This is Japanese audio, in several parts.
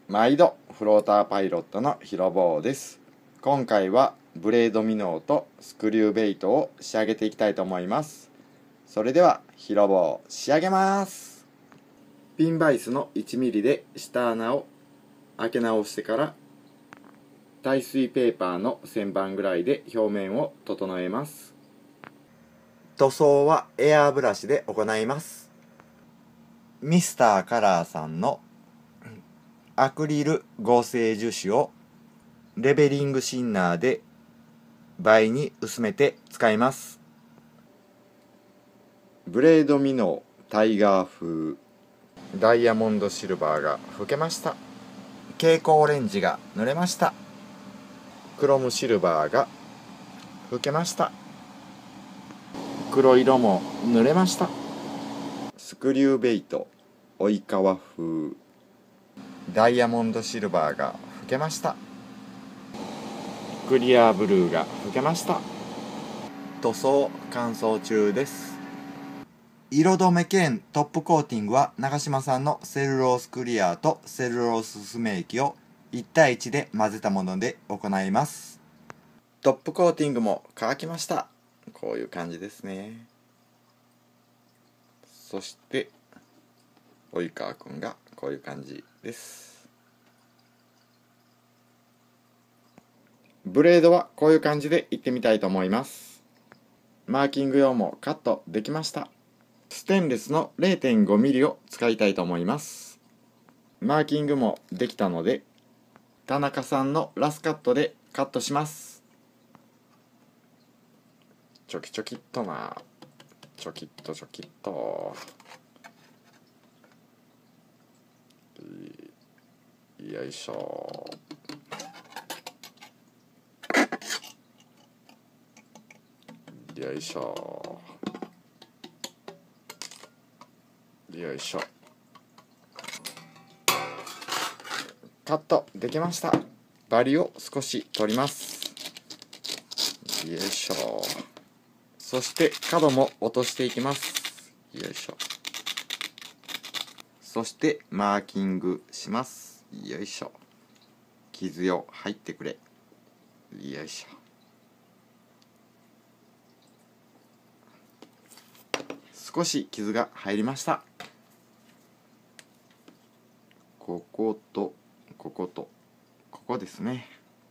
毎度フローターパイロットのひろぼうです。今回はブレードミノーとスクリューベイトを仕上げていきたいと思います。それではひろぼう仕上げます。ピンバイスの 1mm で下穴を開け直してから耐水ペーパーの1000番ぐらいで表面を整えます。塗装はエアーブラシで行います。ミスターカラーさんのアクリル合成樹脂をレベリングシンナーで倍に薄めて使います。ブレードミノータイガー風ダイヤモンドシルバーが吹けました。蛍光オレンジが塗れました。クロムシルバーが吹けました。黒色も塗れました。スクリューベイト及川風ダイヤモンドシルバーが吹けました。クリアブルーが吹けました。塗装乾燥中です。色止め兼トップコーティングは長島さんのセルロースクリアとセルローススメ液を1対1で混ぜたもので行います。トップコーティングも乾きました。こういう感じですね。そして及川くんがこういう感じです。ブレードはこういう感じでいってみたいと思います。マーキング用もカットできました。ステンレスの 0.5mm を使いたいと思います。マーキングもできたので田中さんのラスカットでカットします。チョキチョキっとな、チョキっとチョキっと、よいしょ。よいしょよいしょ。カットできました。バリを少し取ります。よいしょ。そして角も落としていきます。よいしょ。そしてマーキングします。よいしょ。傷よ入ってくれ。よいしょ。少し傷が入りました。こことこことここですね。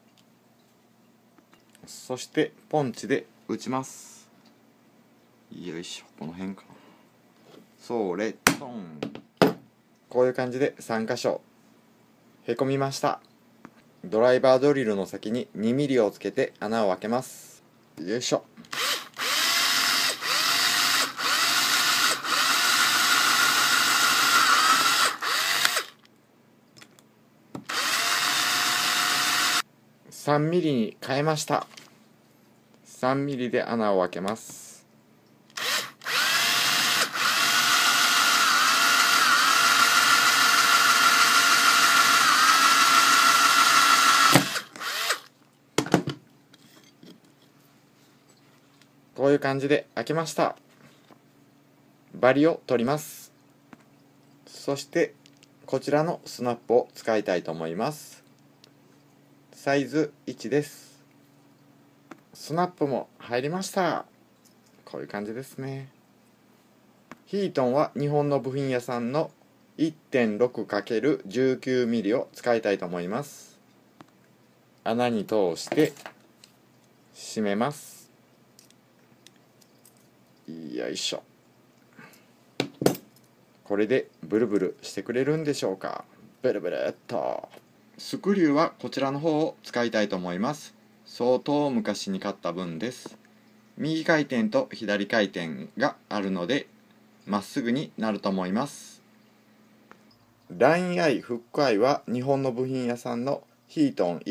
そしてポンチで打ちます。よいしょ。この辺かな。それトン。こういう感じで3箇所へこみました。ドライバードリルの先に 2mm をつけて穴を開けます。よいしょ。3mm に変えました。3mm で穴を開けます。こういう感じで開けました。バリを取ります。そしてこちらのスナップを使いたいと思います。サイズ1です。スナップも入りました。こういう感じですね。ヒートンは日本の部品屋さんの 1.6×19mm を使いたいと思います。穴に通して締めます。よいしょ。これでブルブルしてくれるんでしょうか。ブルブルっと。スクリューはこちらの方を使いたいと思います。相当昔に買った分です。右回転と左回転があるのでまっすぐになると思います。ラインアイ、フックアイは日本の部品屋さんのヒートン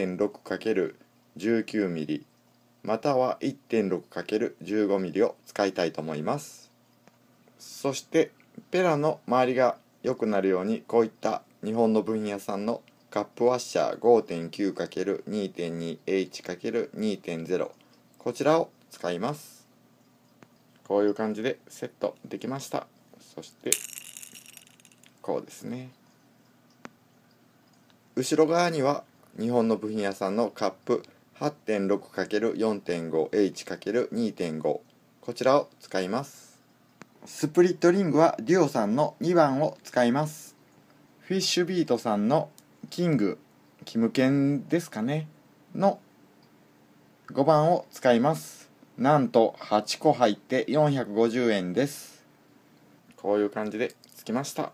1.6×19mm または 1.6×15mm を使いたいと思います。そしてペラの周りが良くなるようにこういった日本の部品屋さんのカップワッシャー 5.9×2.2H×2.0 こちらを使います。こういう感じでセットできました。そしてこうですね。 後ろ側には日本の部品屋さんのカップ 8.6×4.5H×2.5 こちらを使います。スプリットリングはデュオさんの2番を使います。フィッシュビートさんのキングキムケンですかねの5番を使います。なんと8個入って450円です。こういう感じでつきました。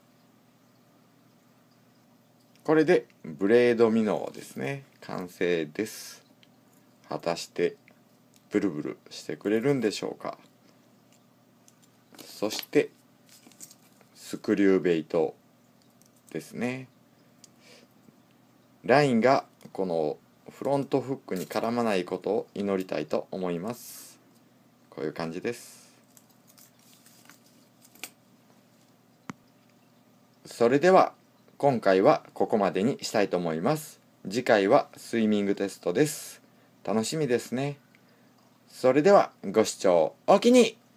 これでブレードミノですね、完成です。果たしてブルブルしてくれるんでしょうか。そしてスクリューベイトですね。ラインがこのフロントフックに絡まないことを祈りたいと思います。こういう感じです。それでは今回はここまでにしたいと思います。次回はスイミングテストです。楽しみですね。それではご視聴おきに。